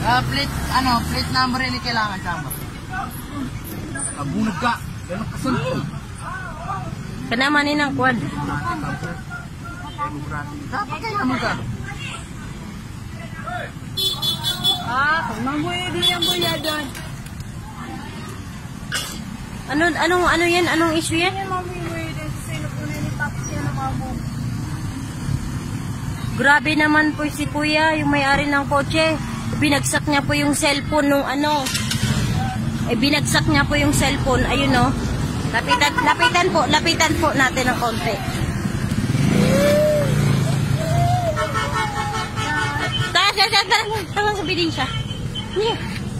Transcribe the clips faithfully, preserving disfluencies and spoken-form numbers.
Ah, plate, ano, plate number rin kailangan sama. Kabunag ka. Ganun kasunod. Kanamanin ang kwan. Dapat kayo naman ka. Ah, mamboy din yung buya doon. Ano, anong, ano yan? Anong issue yan? Yan mamboy din sa sino po na nitapos yan ang mamo. Grabe naman po si kuya, yung may-ari ng kotse. Binagsak niya po yung cellphone nung ano. Eh, binagsak niya po yung cellphone. Ayun o. Lapitan, lapitan po, lapitan po natin ng konti. Tara, tara, tara, tara. Tawang sabihin siya. Yeah.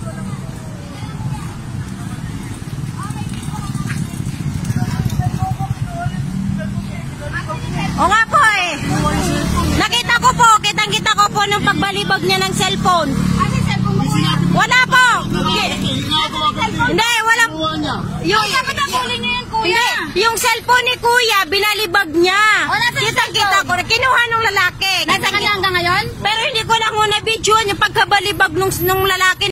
O nga po eh. Nakita ko po, kitang-kita ko po nung pagbalibag niya ng cellphone. Ano yung cellphone mo kuya? Wala po. Hindi, wala. Yung, Huli niya yan kuya. hindi, yung cellphone ni kuya, binalibag niya. O, nasa yung Kitang-kita ko, kinuha nung lalaki. Nasa kanya hanggang ngayon? Pero hindi ko lang muna videoan yung pagkabalibag nung, nung lalaki